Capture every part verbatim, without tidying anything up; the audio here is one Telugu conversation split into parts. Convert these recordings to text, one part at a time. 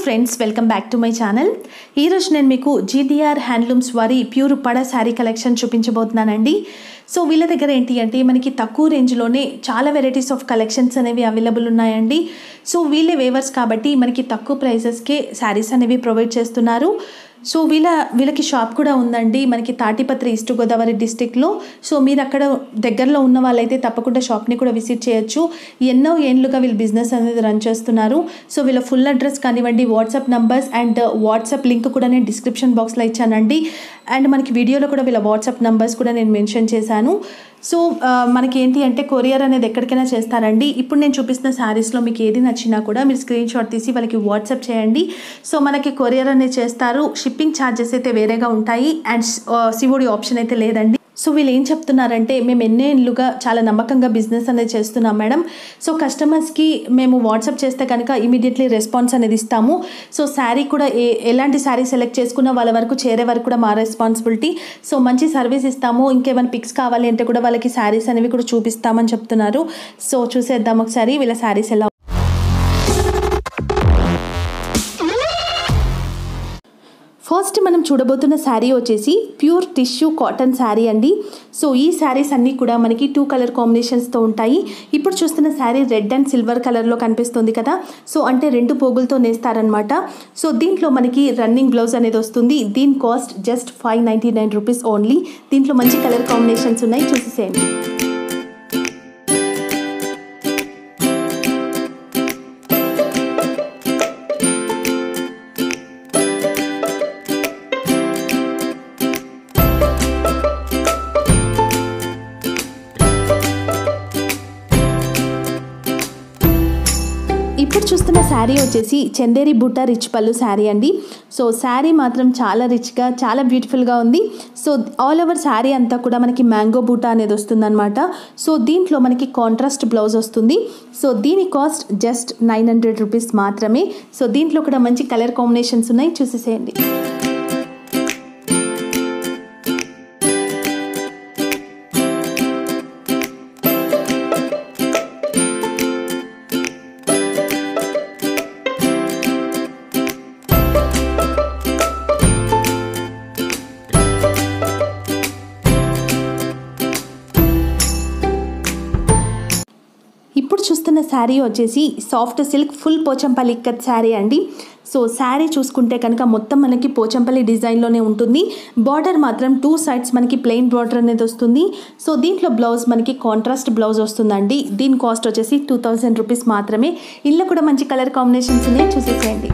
Friends, welcome back to my channel. ఈరోజు నేను మీకు జీటీఆర్ హ్యాండ్లూమ్స్ వారి ప్యూర్ ఉప్పాడ శారీ కలెక్షన్ చూపించబోతున్నానండి. సో వీళ్ళ దగ్గర ఏంటి అంటే మనకి తక్కువ రేంజ్లోనే చాలా వెరైటీస్ ఆఫ్ కలెక్షన్స్ అనేవి అవైలబుల్ ఉన్నాయండి. సో వీళ్ళే వేవర్స్ కాబట్టి మనకి తక్కువ ప్రైసెస్కే శారీస్ అనేవి ప్రొవైడ్ చేస్తున్నారు. సో వీళ్ళ వీళ్ళకి షాప్ కూడా ఉందండి మనకి తాటిపత్రి ఈస్ట్ గోదావరి డిస్టిక్లో. సో మీరు అక్కడ దగ్గరలో ఉన్న వాళ్ళైతే తప్పకుండా షాప్ని కూడా విజిట్ చేయొచ్చు. ఎన్నో ఏళ్ళుగా వీళ్ళు బిజినెస్ అనేది రన్ చేస్తున్నారు. సో వీళ్ళ ఫుల్ అడ్రస్ కానివ్వండి, WhatsApp numbers and WhatsApp link కూడా నేను డిస్క్రిప్షన్ బాక్స్లో ఇచ్చానండి. అండ్ మనకి వీడియోలో కూడా వీళ్ళ వాట్సాప్ నంబర్స్ కూడా నేను మెన్షన్ చేశాను. సో మనకి ఏంటి అంటే కొరియర్ అనేది ఎక్కడికైనా చేస్తారండి. ఇప్పుడు నేను చూపిస్తున్న శారీస్లో మీకు ఏది నచ్చినా కూడా మీరు స్క్రీన్ షాట్ తీసి వాళ్ళకి వాట్సాప్ చేయండి. సో మనకి కొరియర్ అనేది చేస్తారు. షిప్పింగ్ ఛార్జెస్ అయితే వేరేగా ఉంటాయి అండ్ సిఓడి ఆప్షన్ అయితే లేదండి. సో వీళ్ళు ఏం చెప్తున్నారంటే మేము ఎన్నేళ్ళుగా చాలా నమ్మకంగా బిజినెస్ అనేది చేస్తున్నాం మేడం. సో కస్టమర్స్కి మేము వాట్సాప్ చేస్తే కనుక ఇమీడియట్లీ రెస్పాన్స్ అనేది ఇస్తాము. సో శారీ కూడా ఏ ఎలాంటి శారీ సెలెక్ట్ చేసుకున్నా వాళ్ళ వరకు చేరే వరకు కూడా మా రెస్పాన్సిబిలిటీ. సో మంచి సర్వీస్ ఇస్తాము. ఇంకేమైనా పిక్స్ కావాలి అంటే కూడా వాళ్ళకి శారీస్ అనేవి కూడా చూపిస్తామని చెప్తున్నారు. సో చూసేద్దాం ఒకసారి వీళ్ళ శారీస్ ఎలా. ఫస్ట్ మనం చూడబోతున్న శారీ వచ్చేసి ప్యూర్ టిష్యూ కాటన్ శారీ అండి. సో ఈ శారీస్ అన్నీ కూడా మనకి టూ కలర్ కాంబినేషన్స్తో ఉంటాయి. ఇప్పుడు చూస్తున్న శారీ రెడ్ అండ్ సిల్వర్ కలర్లో కనిపిస్తుంది కదా. సో అంటే రెండు పోగులతో నేస్తారనమాట. సో దీంట్లో మనకి రన్నింగ్ బ్లౌజ్ అనేది వస్తుంది. దీని cost just five ninety nine rupees only. దీంట్లో మంచి కలర్ కాంబినేషన్స్ ఉన్నాయి, చూసేసేయండి. ఇప్పుడు చూస్తున్న శారీ వచ్చేసి చందేరి బూటా రిచ్ పళ్ళు శారీ అండి. సో శారీ మాత్రం చాలా రిచ్గా చాలా బ్యూటిఫుల్గా ఉంది. సో ఆల్ ఓవర్ శారీ అంతా కూడా మనకి మ్యాంగో బూటా అనేది వస్తుందన్నమాట. సో దీంట్లో మనకి కాంట్రాస్ట్ బ్లౌజ్ వస్తుంది. సో దీని cost just nine hundred rupees మాత్రమే. సో దీంట్లో కూడా మంచి కలర్ కాంబినేషన్స్ ఉన్నాయి, చూసేసేయండి. ఇప్పుడు చూస్తున్న శారీ వచ్చేసి soft silk full Pochampally ikat sari అండి. సో శారీ చూసుకుంటే కనుక మొత్తం మనకి పోచంపల్లి డిజైన్లోనే ఉంటుంది. బార్డర్ మాత్రం టూ సైడ్స్ మనకి ప్లెయిన్ బార్డర్ అనేది వస్తుంది. సో దీంట్లో బ్లౌజ్ మనకి కాంట్రాస్ట్ బ్లౌజ్ వస్తుందండి. దీని కాస్ట్ వచ్చేసి టూ థౌజండ్ రూపీస్ మాత్రమే. ఇందులో కూడా మంచి కలర్ కాంబినేషన్స్ ఉన్నాయి, చూసేసేయండి.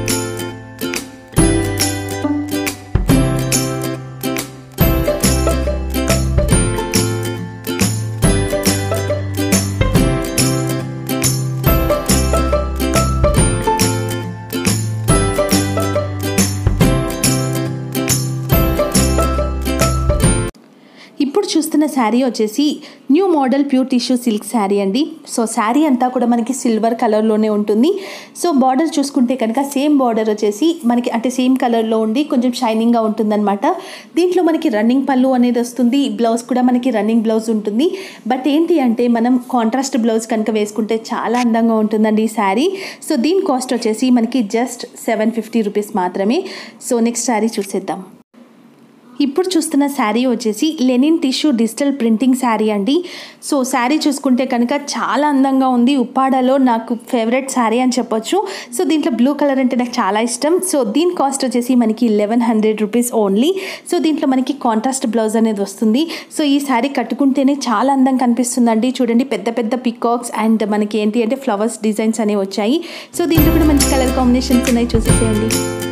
ఇప్పుడు చూస్తున్న శారీ వచ్చేసి new model pure tissue silk sari అండి. సో శారీ అంతా కూడా మనకి సిల్వర్ కలర్లోనే ఉంటుంది. సో బార్డర్ చూసుకుంటే కనుక సేమ్ బార్డర్ వచ్చేసి మనకి అంటే సేమ్ కలర్లో ఉండి కొంచెం షైనింగ్గా ఉంటుందన్నమాట. దీంట్లో మనకి రన్నింగ్ పళ్ళు అనేది వస్తుంది. బ్లౌజ్ కూడా మనకి రన్నింగ్ బ్లౌజ్ ఉంటుంది. బట్ ఏంటి అంటే మనం కాంట్రాస్ట్ బ్లౌజ్ కనుక వేసుకుంటే చాలా అందంగా ఉంటుందండి ఈ శారీ. సో దీని కాస్ట్ వచ్చేసి మనకి జస్ట్ సెవెన్ ఫిఫ్టీ రూపీస్ మాత్రమే. సో నెక్స్ట్ శారీ చూసేద్దాం. ఇప్పుడు చూస్తున్న శారీ వచ్చేసి linen tissue digital printing sari అండి. సో శారీ చూసుకుంటే కనుక చాలా అందంగా ఉంది. ఉప్పాడలో నాకు ఫేవరెట్ శారీ అని చెప్పొచ్చు. సో దీంట్లో బ్లూ కలర్ అంటే నాకు చాలా ఇష్టం. సో దీని కాస్ట్ వచ్చేసి మనకి eleven hundred rupees only. So దీంట్లో మనకి కాంట్రాస్ట్ బ్లౌజ్ అనేది వస్తుంది. సో ఈ శారీ కట్టుకుంటేనే చాలా అందంగా కనిపిస్తుందండి. చూడండి, పెద్ద పెద్ద పికాక్స్ అండ్ మనకి ఏంటి అంటే ఫ్లవర్స్ డిజైన్స్ అనేవి వచ్చాయి. సో దీంట్లో కూడా మంచి కలర్ కాంబినేషన్స్ ఉన్నాయి, చూసేసేయండి.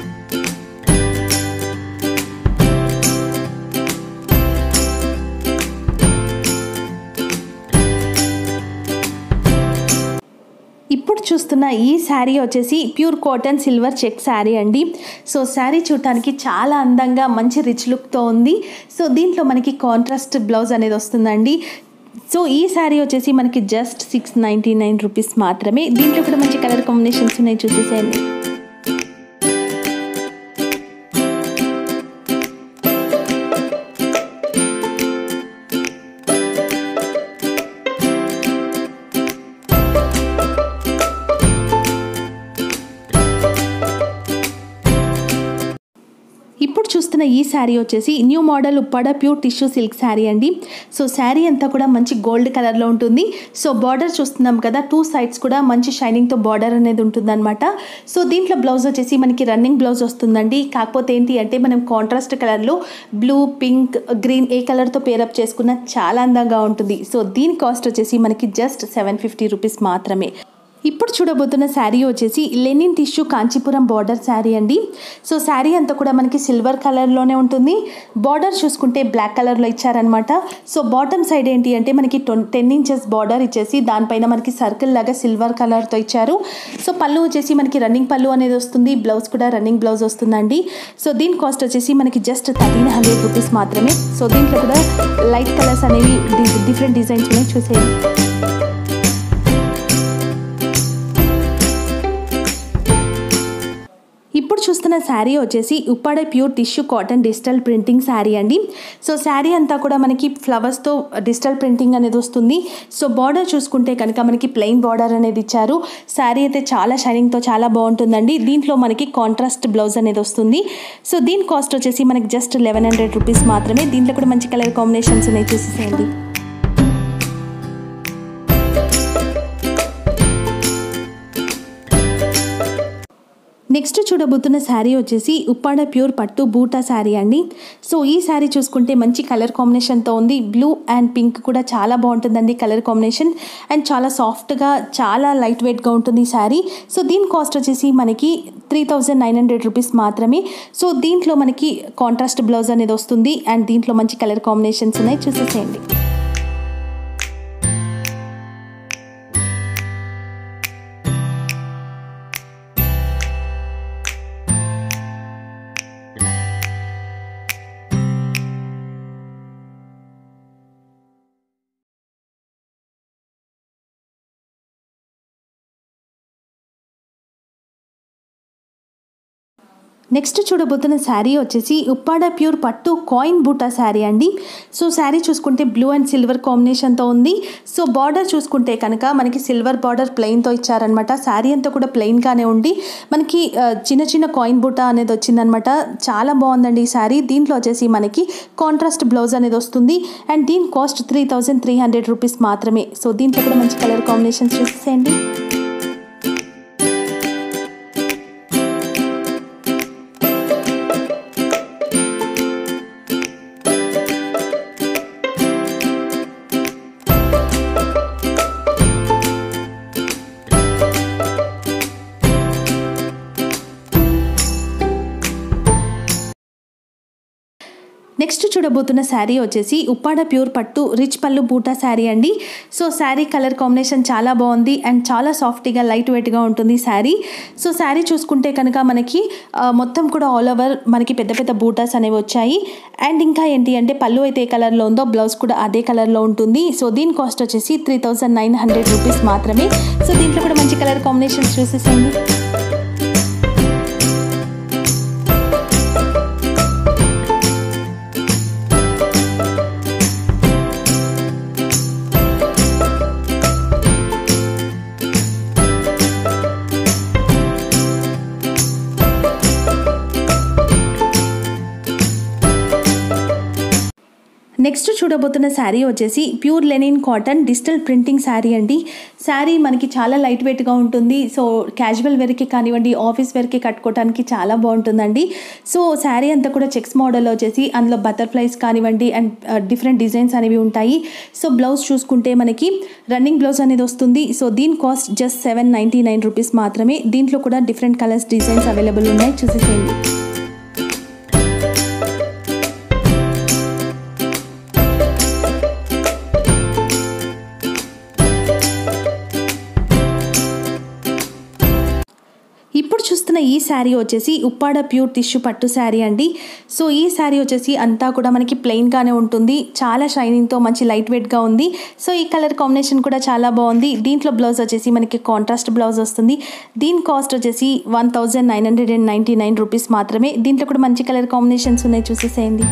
ఇప్పుడు చూస్తున్న ఈ శారీ వచ్చేసి pure cotton silver check sari అండి. సో శారీ చూడటానికి చాలా అందంగా మంచి రిచ్ లుక్తో ఉంది. సో దీంట్లో మనకి కాంట్రాస్ట్ బ్లౌజ్ అనేది వస్తుందండి. సో ఈ శారీ వచ్చేసి మనకి just six ninety nine rupees మాత్రమే. దీంట్లో కూడా మంచి కలర్ కాంబినేషన్స్ ఉన్నాయి, చూసేసేయండి. చూడబోతున్న ఈ శారీ వచ్చేసి new model Uppada pure tissue silk sari అండి. సో శారీ అంతా కూడా మంచి గోల్డ్ కలర్లో ఉంటుంది. సో బార్డర్ చూస్తున్నాం కదా, టూ సైడ్స్ కూడా మంచి షైనింగ్తో బార్డర్ అనేది ఉంటుందన్నమాట. సో దీంట్లో బ్లౌజ్ వచ్చేసి మనకి రన్నింగ్ బ్లౌజ్ వస్తుందండి. కాకపోతే ఏంటి అంటే మనం కాంట్రాస్ట్ కలర్లో బ్లూ, పింక్, గ్రీన్ ఏ కలర్తో పేరప్ చేసుకున్న చాలా అందంగా ఉంటుంది. సో దీని కాస్ట్ వచ్చేసి మనకి జస్ట్ సెవెన్ ఫిఫ్టీ రూపీస్ మాత్రమే. ఇప్పుడు చూడబోతున్న శారీ వచ్చేసి linen tissue Kanchipuram border sari అండి. సో శారీ అంతా కూడా మనకి సిల్వర్ కలర్లోనే ఉంటుంది. బార్డర్ చూసుకుంటే బ్లాక్ కలర్లో ఇచ్చారనమాట. సో బాటమ్ సైడ్ ఏంటి అంటే మనకి టెన్ ఇంచెస్ బార్డర్ ఇచ్చేసి దానిపైన మనకి సర్కిల్ లాగా సిల్వర్ కలర్తో ఇచ్చారు. సో పళ్ళు వచ్చేసి మనకి రన్నింగ్ పళ్ళు అనేది వస్తుంది. బ్లౌజ్ కూడా రన్నింగ్ బ్లౌజ్ వస్తుందండి. సో దీని కాస్ట్ వచ్చేసి మనకి జస్ట్ థర్టీన్ హండ్రెడ్ రూపీస్ మాత్రమే. సో దీంట్లో కూడా లైట్ కలర్స్ అనేవి డిఫరెంట్ డిజైన్స్ ఉన్నాయి, చూసేయండి. ఇప్పుడు చూస్తున్న శారీ వచ్చేసి Uppada pure tissue cotton digital printing sari అండి. సో శారీ అంతా కూడా మనకి ఫ్లవర్స్తో డిజిటల్ ప్రింటింగ్ అనేది వస్తుంది. సో బార్డర్ చూసుకుంటే కనుక మనకి ప్లెయిన్ బార్డర్ అనేది ఇచ్చారు. శారీ అయితే చాలా షైనింగ్తో చాలా బాగుంటుందండి. దీంట్లో మనకి కాంట్రాస్ట్ బ్లౌజ్ అనేది వస్తుంది. సో దీని కాస్ట్ వచ్చేసి మనకి జస్ట్ లెవెన్ హండ్రెడ్ రూపీస్ మాత్రమే. దీంట్లో కూడా మంచి కలర్ కాంబినేషన్స్ ఉన్నాయి, చూసేసేయండి. నెక్స్ట్ చూడబోతున్న శారీ వచ్చేసి ఉప్పాడ ప్యూర్ పట్టు బూటా శారీ అండి. సో ఈ శారీ చూసుకుంటే మంచి కలర్ కాంబినేషన్తో ఉంది. బ్లూ అండ్ పింక్ కూడా చాలా బాగుంటుందండి కలర్ కాంబినేషన్. అండ్ చాలా సాఫ్ట్గా, చాలా లైట్ వెయిట్గా ఉంటుంది ఈ శారీ. సో దీని కాస్ట్ వచ్చేసి మనకి three thousand nine hundred rupees మాత్రమే. సో దీంట్లో మనకి కాంట్రాస్ట్ బ్లౌజ్ అనేది వస్తుంది. అండ్ దీంట్లో మంచి కలర్ కాంబినేషన్స్ ఉన్నాయి, చూసేసేయండి. నెక్స్ట్ చూడబోతున్న శారీ వచ్చేసి ఉప్పాడ ప్యూర్ పట్టు కాయిన్ బూటా శారీ అండి. సో శారీ చూసుకుంటే బ్లూ అండ్ సిల్వర్ కాంబినేషన్తో ఉంది. సో బార్డర్ చూసుకుంటే కనుక మనకి సిల్వర్ బార్డర్ ప్లెయిన్తో ఇచ్చారనమాట. శారీ అంతా కూడా ప్లెయిన్గానే ఉండి మనకి చిన్న చిన్న కాయిన్ బూటా అనేది వచ్చిందనమాట. చాలా బాగుందండి ఈ శారీ. దీంట్లో వచ్చేసి మనకి కాంట్రాస్ట్ బ్లౌజ్ అనేది వస్తుంది. అండ్ దీని cost three thousand three hundred rupees మాత్రమే. సో దీంట్లో కూడా మంచి కలర్ కాంబినేషన్స్ చూసేయండి. నెక్స్ట్ చూడబోతున్న శారీ వచ్చేసి ఉప్పాడ ప్యూర్ పట్టు రిచ్ పళ్ళు బూటా శారీ అండి. సో శారీ కలర్ కాంబినేషన్ చాలా బాగుంది. అండ్ చాలా సాఫ్ట్గా లైట్ వెయిట్గా ఉంటుంది శారీ. సో శారీ చూసుకుంటే కనుక మనకి మొత్తం కూడా ఆల్ ఓవర్ మనకి పెద్ద పెద్ద బూటాస్ అనేవి వచ్చాయి. అండ్ ఇంకా ఏంటి అంటే పళ్ళు అయితే ఏ కలర్లో ఉందో బ్లౌజ్ కూడా అదే కలర్లో ఉంటుంది. సో దీని కాస్ట్ వచ్చేసి three thousand nine hundred rupees మాత్రమే. సో దీంట్లో కూడా మంచి కలర్ కాంబినేషన్స్ చూసేసేయండి. నెక్స్ట్ చూడబోతున్న శారీ వచ్చేసి pure linen cotton digital printing sari అండి. శారీ మనకి చాలా లైట్ వెయిట్గా ఉంటుంది. సో క్యాజువల్ వేర్కి కానివ్వండి, ఆఫీస్ వేర్కి కట్టుకోవడానికి చాలా బాగుంటుందండి. సో శారీ అంతా కూడా చెక్స్ మోడల్ వచ్చేసి అందులో బటర్ఫ్లైస్ కానివ్వండి అండ్ డిఫరెంట్ డిజైన్స్ అనేవి ఉంటాయి. సో బ్లౌజ్ చూసుకుంటే మనకి రన్నింగ్ బ్లౌజ్ అనేది వస్తుంది. సో దీని cost just seven ninety nine rupees మాత్రమే. దీంట్లో కూడా డిఫరెంట్ కలర్స్ డిజైన్స్ అవైలబుల్ ఉన్నాయి, చూసేసేయండి. ఇప్పుడు చూస్తున్న ఈ శారీ వచ్చేసి ఉప్పాడ ప్యూర్ టిష్యూ పట్టు శారీ అండి. సో ఈ శారీ వచ్చేసి అంతా కూడా మనకి ప్లెయిన్గానే ఉంటుంది. చాలా షైనింగ్తో మంచి లైట్ వెయిట్గా ఉంది. సో ఈ కలర్ కాంబినేషన్ కూడా చాలా బాగుంది. దీంట్లో బ్లౌజ్ వచ్చేసి మనకి కాంట్రాస్ట్ బ్లౌజ్ వస్తుంది. దీని కాస్ట్ వచ్చేసి one thousand nine hundred and ninety nine rupees మాత్రమే. దీంట్లో కూడా మంచి కలర్ కాంబినేషన్స్ ఉన్నాయి, చూసేసేయండి.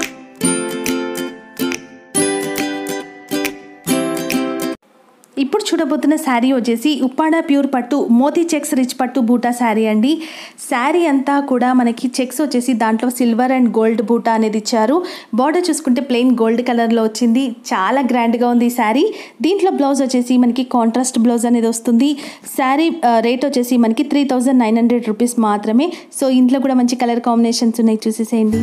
ఇప్పుడు చూడబోతున్న శారీ వచ్చేసి ఉప్పాడ ప్యూర్ పట్టు మోతీ చెక్స్ రిచ్ పట్టు బూటా శారీ అండి. శారీ అంతా కూడా మనకి చెక్స్ వచ్చేసి దాంట్లో సిల్వర్ అండ్ గోల్డ్ బూటా అనేది ఇచ్చారు. బార్డర్ చూసుకుంటే ప్లెయిన్ గోల్డ్ కలర్లో వచ్చింది. చాలా గ్రాండ్గా ఉంది ఈ శారీ. దీంట్లో బ్లౌజ్ వచ్చేసి మనకి కాంట్రాస్ట్ బ్లౌజ్ అనేది వస్తుంది. శారీ రేట్ వచ్చేసి మనకి three thousand nine hundred rupees మాత్రమే. సో ఇంట్లో కూడా మంచి కలర్ కాంబినేషన్స్ ఉన్నాయి, చూసేసేయండి.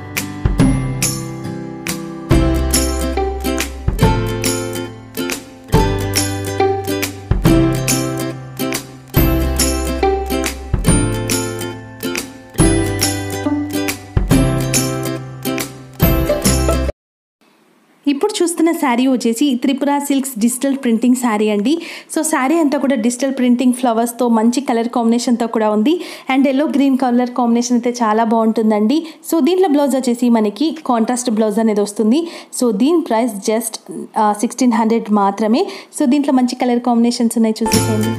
ఇప్పుడు చూస్తున్న శారీ వచ్చేసి Tripura silks digital printing sari అండి. సో శారీ అంతా కూడా డిజిటల్ ప్రింటింగ్ ఫ్లవర్స్తో మంచి కలర్ కాంబినేషన్తో కూడా ఉంది. And yellow green colour combination అయితే చాలా బాగుంటుందండి. సో దీంట్లో బ్లౌజ్ వచ్చేసి మనకి కాంట్రాస్ట్ బ్లౌజ్ అనేది వస్తుంది. సో దీని ప్రైస్ జస్ట్ సిక్స్టీన్ హండ్రెడ్ మాత్రమే. సో దీంట్లో మంచి కలర్ కాంబినేషన్స్ ఉన్నాయి, చూసేసేయండి.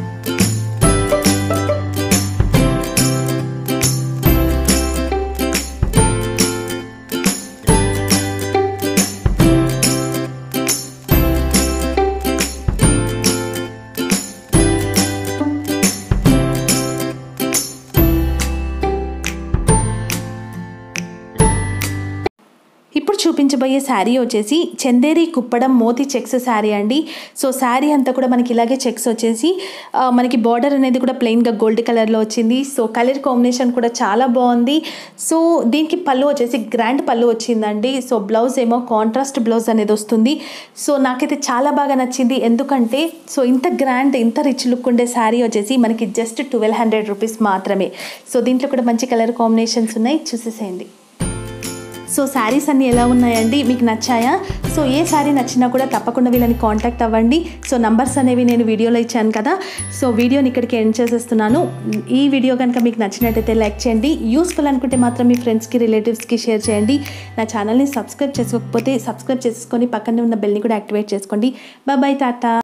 ఇప్పుడు చూపించబోయే శారీ వచ్చేసి చందేరి కుప్పడం మోతీ చెక్స్ శారీ అండి. సో శారీ అంతా కూడా మనకి ఇలాగే చెక్స్ వచ్చేసి మనకి బార్డర్ అనేది కూడా ప్లెయిన్గా గోల్డ్ కలర్లో వచ్చింది. సో కలర్ కాంబినేషన్ కూడా చాలా బాగుంది. సో దీనికి పళ్ళు వచ్చేసి గ్రాండ్ పళ్ళు వచ్చిందండి. సో బ్లౌజ్ ఏమో కాంట్రాస్ట్ బ్లౌజ్ అనేది వస్తుంది. సో నాకైతే చాలా బాగా నచ్చింది. ఎందుకంటే సో ఇంత గ్రాండ్ ఇంత రిచ్ లుక్ ఉండే శారీ వచ్చేసి మనకి జస్ట్ ట్వెల్వ్ హండ్రెడ్ రూపీస్ మాత్రమే. సో దీంట్లో కూడా మంచి కలర్ కాంబినేషన్స్ ఉన్నాయి, చూసేసేయండి. సో శారీస్ అన్నీ ఎలా ఉన్నాయండి, మీకు నచ్చాయా? సో ఏ శారీ నచ్చినా కూడా తప్పకుండా వీళ్ళని కాంటాక్ట్ అవ్వండి. సో నంబర్స్ అనేవి నేను వీడియోలో ఇచ్చాను కదా. సో వీడియోని ఇక్కడికి ఎండ్ చేసేస్తున్నాను. ఈ వీడియో కనుక మీకు నచ్చినట్టయితే లైక్ చేయండి. యూస్ఫుల్ అనుకుంటే మాత్రం మీ ఫ్రెండ్స్కి రిలేటివ్స్కి షేర్ చేయండి. నా ఛానల్ని సబ్స్క్రైబ్ చేసుకోకపోతే సబ్స్క్రైబ్ చేసుకొని పక్కనే ఉన్న బెల్ని కూడా యాక్టివేట్ చేసుకోండి. Bye bye, Tata.